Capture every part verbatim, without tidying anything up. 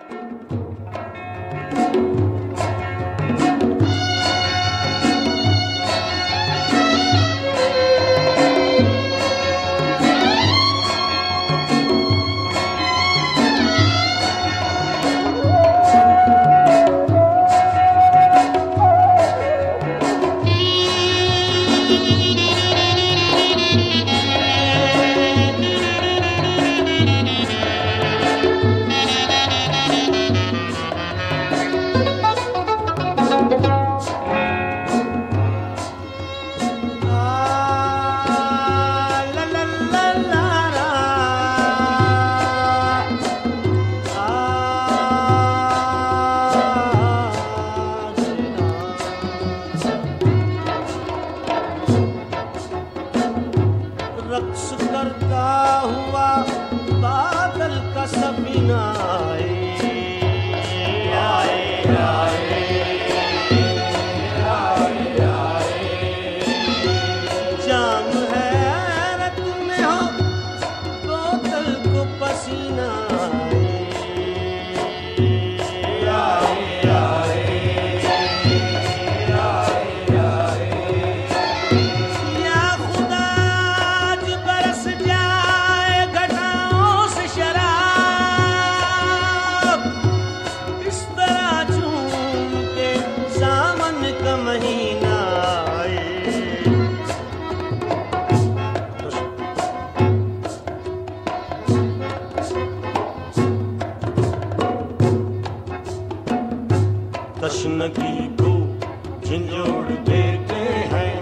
तशनगी को झंझोड़ देते हैं,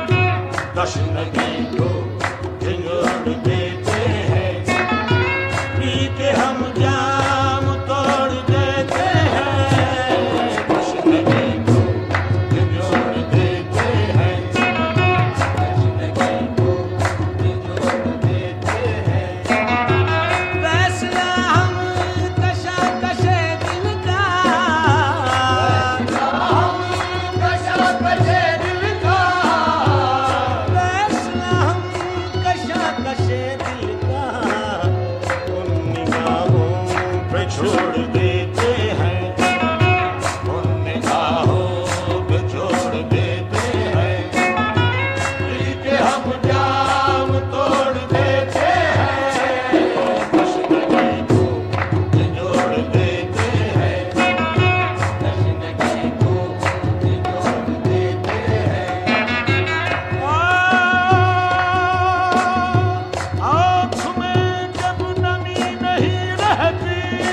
तशनगी को झंझोड़ देते हैं, पी के हम जाम तोड़ देते हैं। तशनगी को झंझोड़ देते हैं, तशनगी को झंझोड़ देते हैं। फैसला हम कशा कशे दिल का, छोड़ देते हैं, उन निगाहों पे छोड़ देते हैं, दिल के हम जाम तोड़ देते हैं। तशनगी को झंझोड़ देते हैं, तशनगी को झंझोड़ देते हैं। आँख में जब नमी नहीं रहती,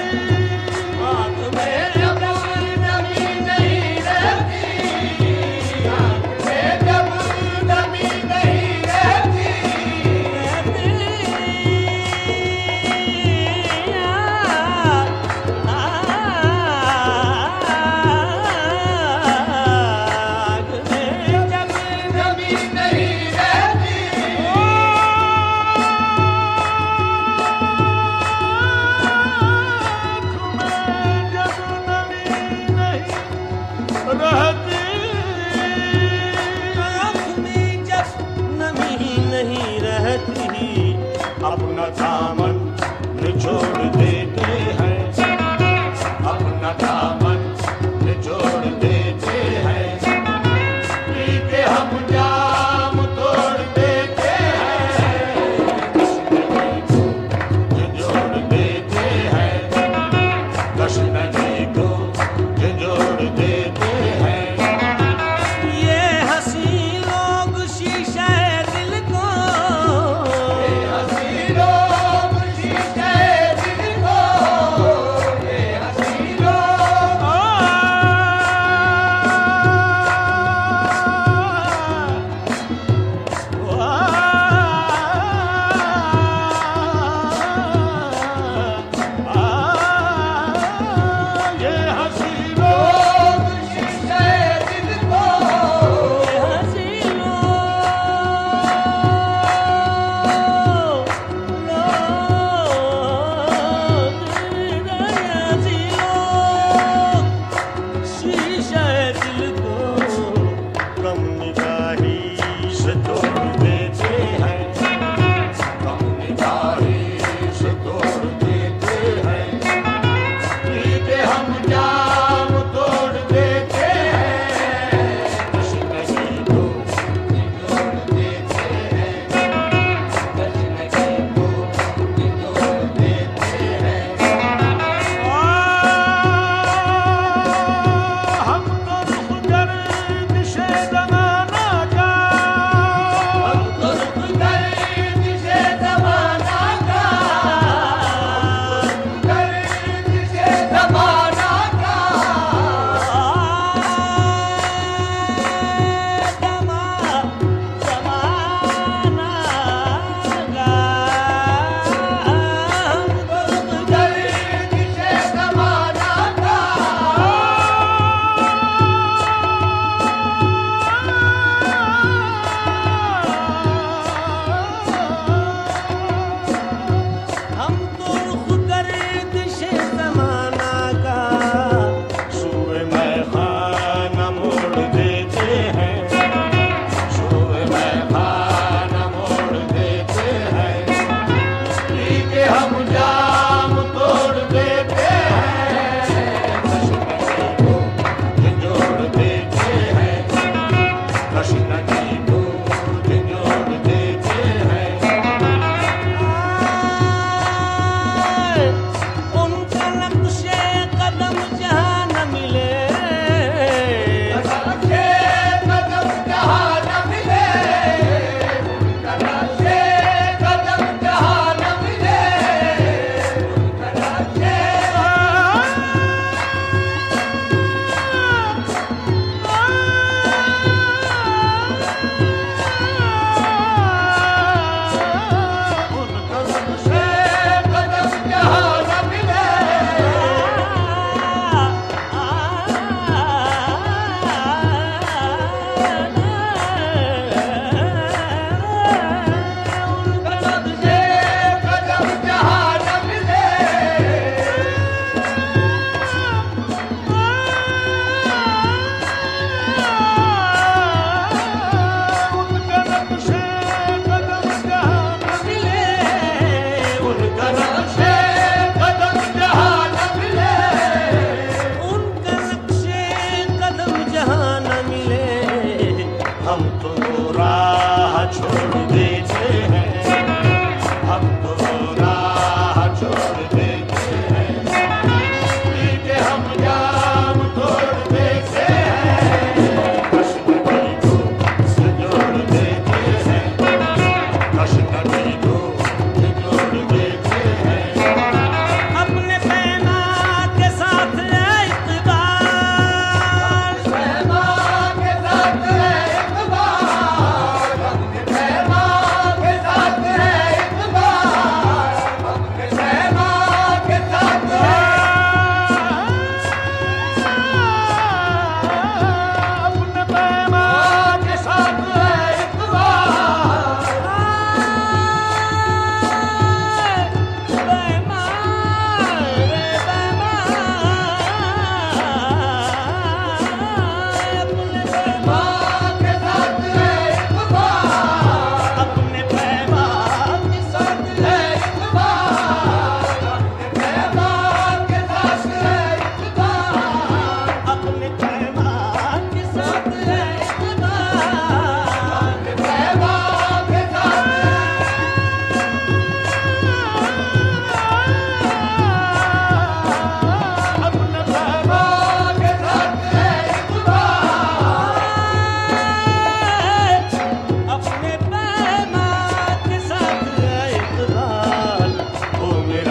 अपना दामन निचोड़ देते हैं, अपना दामन निचोड़ देते हैं, पी के हम जाम तोड़ देते हैं। तशनगी को झंझोड़ देते हैं, तशनगी को झंझोड़ देते हैं। ये हंसी लोग शीशे दिल को, ये हंसी लोग शीशे दिल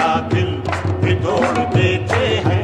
दिल भी तोड़ देते हैं।